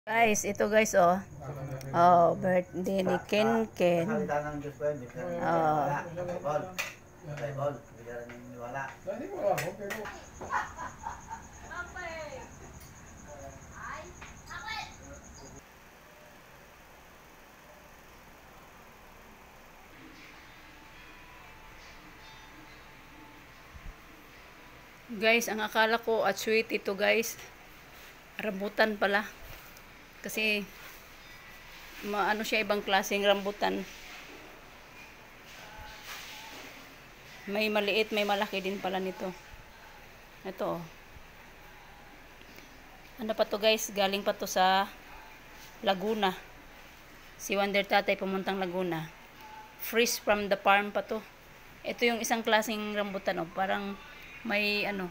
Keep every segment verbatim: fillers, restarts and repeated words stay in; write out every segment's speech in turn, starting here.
Guys, ito guys oh. Oh, birthday ni Ken Ken. Oh. Guys, ang akala ko at sweet ito guys. Rambutan pala. Kasi maano siya, ibang klaseng rambutan. May maliit, may malaki din pala nito. Ito oh. Ano pa to guys? Galing pa to sa Laguna. Si Wonder Tatay pumuntang Laguna. Fresh from the farm pa to. Ito yung isang klaseng rambutan oh. Parang may ano.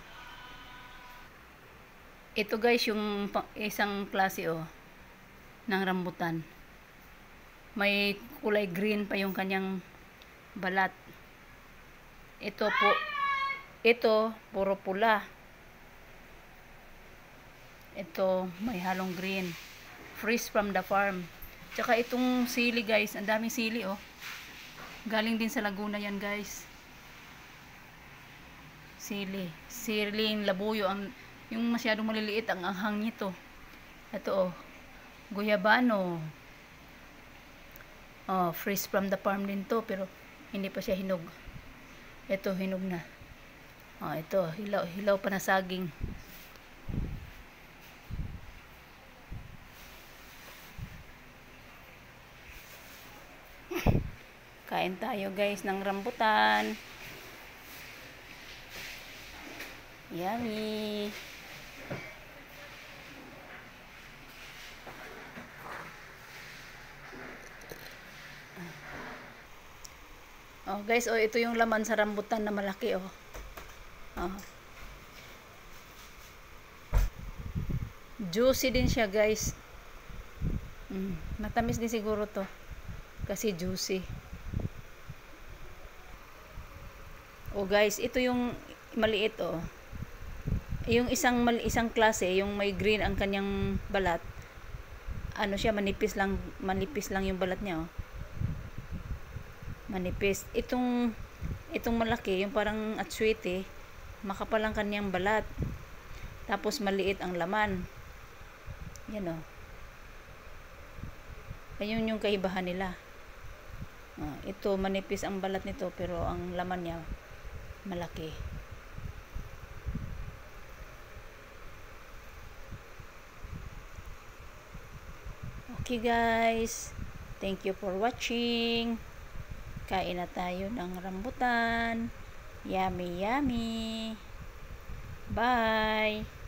Ito guys yung isang klase oh ng rambutan. May kulay green pa yung kanyang balat. Ito po, ito puro pula. Ito may halong green. Fresh from the farm. Tsaka itong sili guys, ang daming sili oh. Galing din sa Laguna yan guys. Sili. Siling labuyo. Ang, yung masyadong maliliit ang anghang nito. Ito oh. Guyabano. Oh, fresh from the farm din to, pero hindi pa siya hinog. Ito, hinog na. Oh, ito, hilaw, hilaw pa na saging. Kain tayo guys ng rambutan. Yummy. Oh guys, oh ito yung laman sa rambutan na malaki oh. Oh. Juicy din siya guys. Mm, matamis din siguro to. Kasi juicy. Oh guys, ito yung maliit oh. Yung isang mali, isang klase, yung may green ang kanyang balat. Ano siya, manipis lang, manipis lang yung balat niya oh. Manipis. Itong itong malaki, yung parang atsuite, makapal ang kanyang balat. Tapos maliit ang laman. Yan oh. Ayun yung kaibahan nila. Ah, ito manipis ang balat nito pero ang laman niya malaki. Okay guys. Thank you for watching. Kain na tayo ng rambutan. Yummy, yummy. Bye!